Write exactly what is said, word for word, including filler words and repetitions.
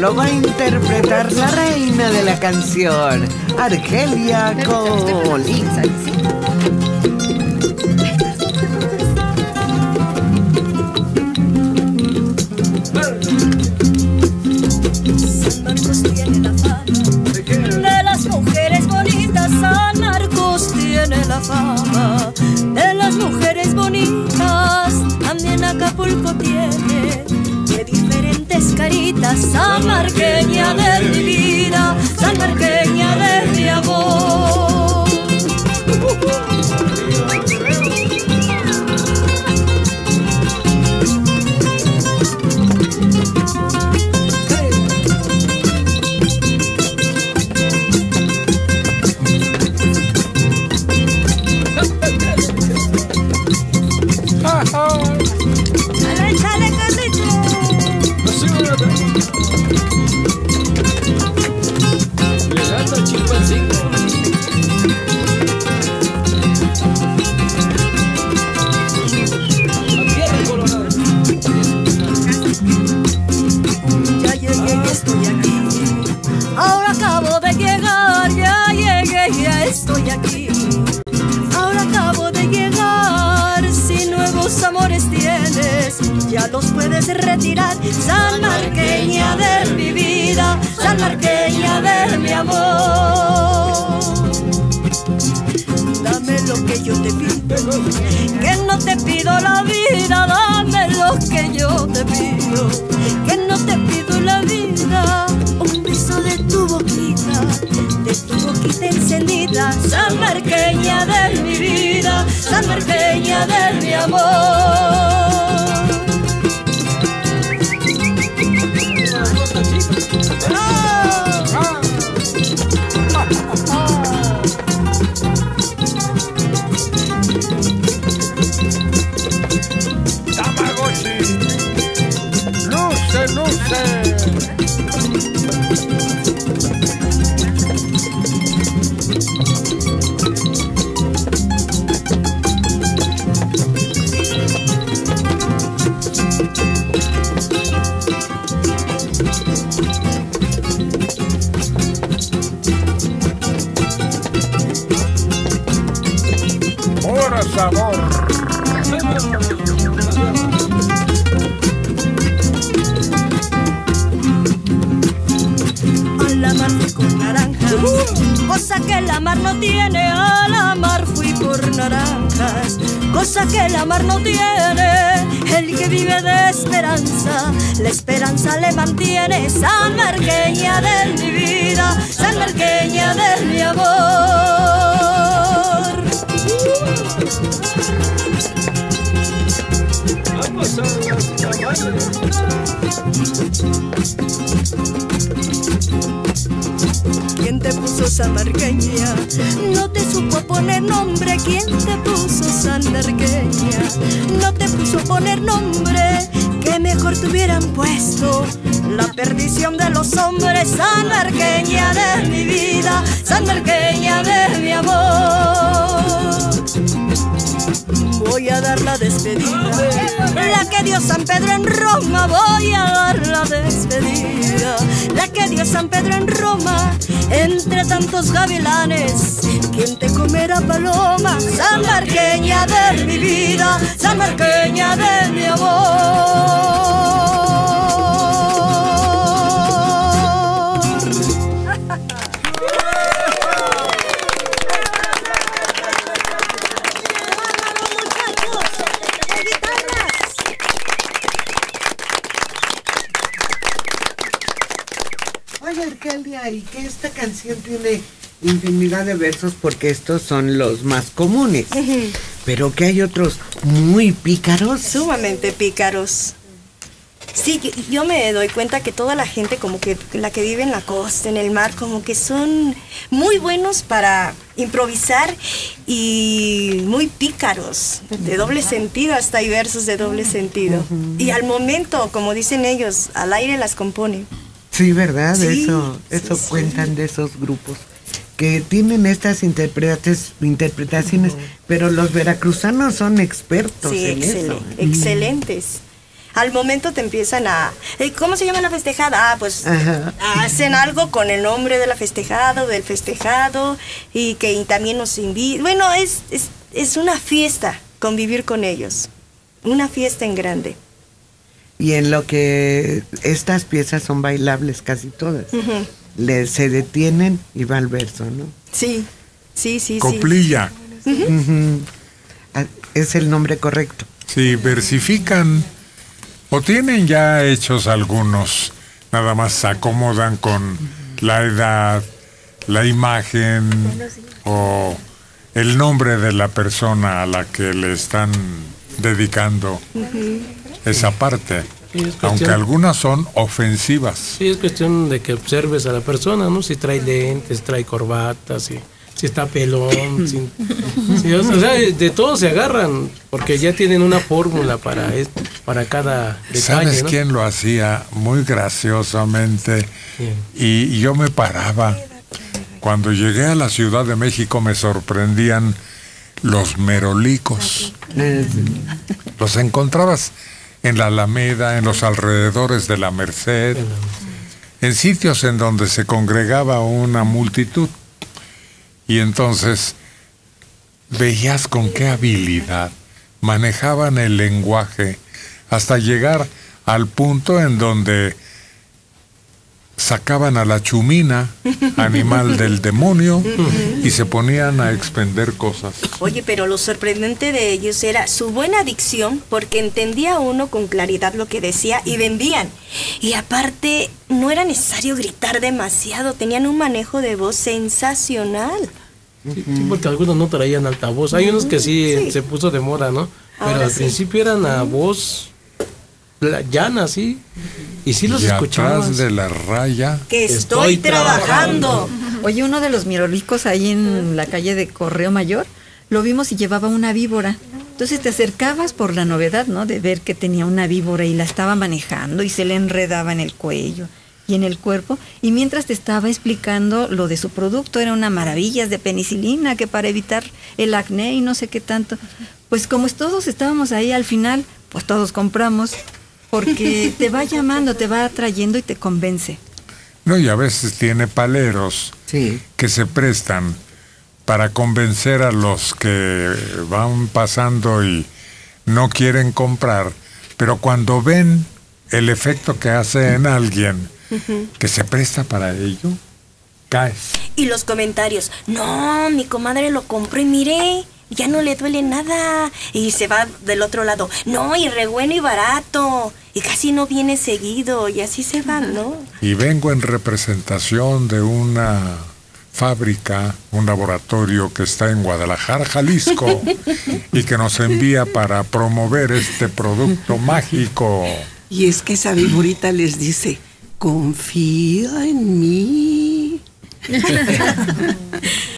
lo va a interpretar la reina de la canción, Argelia Colín. San Marcos tiene la fama de las mujeres bonitas. San Marcos tiene la fama de las mujeres bonitas. También Acapulco tiene de diferentes caritas. Sanmarqueña de mi vida, sanmarqueña de mi amor. Chale, chale, Carlito. Llegando a Chilpancingo. Ya llegué y estoy aquí. Ahora acabo de llegar. Ya llegué, ya estoy aquí. Ahora acabo de llegar. Si nuevos amores tienes, ya los puedes retirar. Sanmarqueña de mi vida, sanmarqueña de mi amor. Dame lo que yo te pido, que no te pido la vida. Dame lo que yo te pido, que no te pido la vida. Un beso de tu boquita, de tu boquita encendida. Sanmarqueña de mi vida, sanmarqueña de mi amor. Tamagotchi, luce, luce. Puro sabor. A la mar fui con naranjas, cosa que la mar no tiene. A la mar fui por naranjas, cosa que la mar no tiene. El que vive de esperanza, la esperanza le mantiene. Sanmarqueña de mi vida, sanmarqueña de mi amor. Vamos a la ¿Quién te puso sanmarqueña? No te supo poner nombre. ¿Quién te puso sanmarqueña? No te puso poner nombre. Que mejor te hubieran puesto la perdición de los hombres. Sanmarqueña de mi vida, sanmarqueña de mi amor. Voy a dar la despedida, la que dio San Pedro en Roma. Voy a dar la despedida, la que dio San Pedro en Roma. Entre tantos gavilanes, ¿quién te comerá paloma? Sanmarqueña de mi vida, sanmarqueña de mi amor. Oye, Argelia, y que esta canción tiene infinidad de versos porque estos son los más comunes, uh-huh. Pero que hay otros muy pícaros. Sumamente pícaros. Sí, yo me doy cuenta que toda la gente como que la que vive en la costa, en el mar, como que son muy buenos para improvisar y muy pícaros, de doble sentido, hasta hay versos de doble sentido. Uh-huh. Y al momento, como dicen ellos, al aire las componen. Sí, ¿verdad? Sí, eso eso sí, cuentan sí. De esos grupos que tienen estas interpretaciones, uh-huh. Pero los veracruzanos son expertos sí, en excel- eso. Excelentes. Al momento te empiezan a... ¿Cómo se llama la festejada? Ah, pues Ajá. hacen algo con el nombre de la festejada o del festejado y que también nos invitan. Bueno, es, es, es una fiesta convivir con ellos. Una fiesta en grande. Y en lo que estas piezas son bailables casi todas. Uh-huh. Le, se detienen y va al verso, ¿no? Sí, sí, sí, Coplilla. sí. Uh-huh. Uh-huh. Es el nombre correcto. Sí, versifican o tienen ya hechos algunos, nada más se acomodan con la edad, la imagen o el nombre de la persona a la que le están dedicando uh-huh. esa parte, sí, es aunque cuestión, algunas son ofensivas. Sí, es cuestión de que observes a la persona, ¿no? Si trae lentes, trae corbatas, si, si está pelón, si, si, o sea, de todo se agarran, porque ya tienen una fórmula para, para cada detalle. ¿Sabes ¿no? quién lo hacía muy graciosamente? Y, y yo me paraba. Cuando llegué a la Ciudad de México me sorprendían los merolicos. Los encontrabas en la Alameda, en los alrededores de la Merced, en sitios en donde se congregaba una multitud. Y entonces veías con qué habilidad manejaban el lenguaje hasta llegar al punto en donde sacaban a la chumina, animal del demonio, y se ponían a expender cosas. Oye, pero lo sorprendente de ellos era su buena dicción, porque entendía uno con claridad lo que decía y vendían. Y aparte, no era necesario gritar demasiado, tenían un manejo de voz sensacional. Sí, sí, porque algunos no traían altavoz. Hay unos que sí, sí. se puso de moda, ¿no? Pero Ahora al sí. principio eran a voz llana, sí. Y sí los y escuchabas. Atrás de la raya. Que estoy, estoy trabajando. Oye, uno de los mirolicos ahí en la calle de Correo Mayor, lo vimos y llevaba una víbora. Entonces te acercabas por la novedad, ¿no? De ver que tenía una víbora y la estaba manejando y se le enredaba en el cuello y en el cuerpo. Y mientras te estaba explicando lo de su producto, era una maravilla de penicilina que para evitar el acné y no sé qué tanto. Pues como todos estábamos ahí al final, pues todos compramos. Porque te va llamando, te va atrayendo y te convence. No, y a veces tiene paleros sí. que se prestan para convencer a los que van pasando y no quieren comprar, pero cuando ven el efecto que hace en alguien uh-huh. que se presta para ello, caes. Y los comentarios, no, mi comadre lo compró y mire, ya no le duele nada. Y se va del otro lado, no, y re bueno y barato, y casi no viene seguido, y así se van, ¿no? Y vengo en representación de una fábrica, un laboratorio que está en Guadalajara, Jalisco, y que nos envía para promover este producto mágico. Y es que esa viborita les dice, confía en mí.